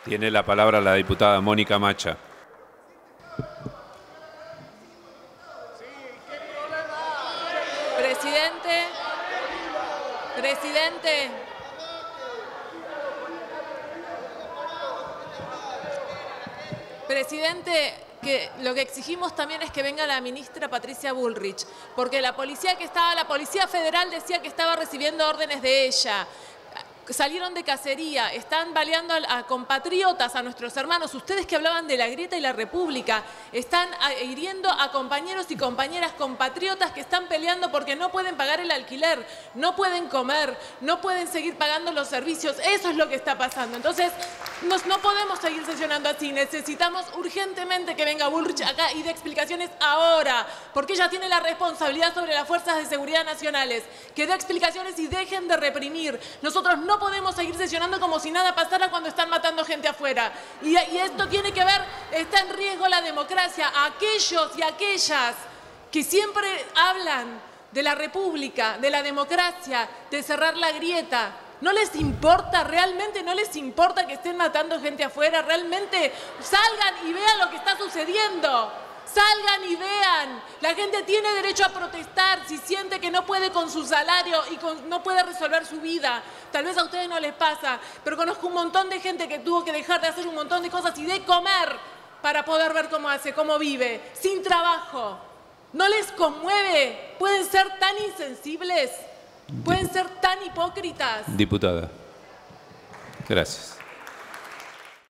Tiene la palabra la diputada Mónica Macha. Presidente, que lo que exigimos también es que venga la ministra Patricia Bullrich, porque la Policía Federal decía que estaba recibiendo órdenes de ella. Salieron de cacería, están baleando a compatriotas, a nuestros hermanos. Ustedes que hablaban de la grieta y la república, están hiriendo a compañeros y compañeras compatriotas que están peleando porque no pueden pagar el alquiler, no pueden comer, no pueden seguir pagando los servicios. Eso es lo que está pasando. Entonces, no podemos seguir sesionando así. Necesitamos urgentemente que venga Bullrich acá y dé explicaciones ahora, porque ella tiene la responsabilidad sobre las fuerzas de seguridad nacionales. Que dé explicaciones y dejen de reprimir. Nosotros no podemos seguir sesionando como si nada pasara cuando están matando gente afuera. Y esto tiene que ver, está en riesgo la democracia. Aquellos y aquellas que siempre hablan de la república, de la democracia, de cerrar la grieta, ¿no les importa? ¿Realmente no les importa que estén matando gente afuera? ¿Realmente salgan y vean lo que está sucediendo? Salgan y vean. La gente tiene derecho a protestar si siente que no puede con su salario y no puede resolver su vida. Tal vez a ustedes no les pasa, pero conozco un montón de gente que tuvo que dejar de hacer un montón de cosas y de comer para poder ver cómo hace, cómo vive, sin trabajo. ¿No les conmueve? ¿Pueden ser tan insensibles? ¿Pueden ser tan hipócritas? Diputada, gracias.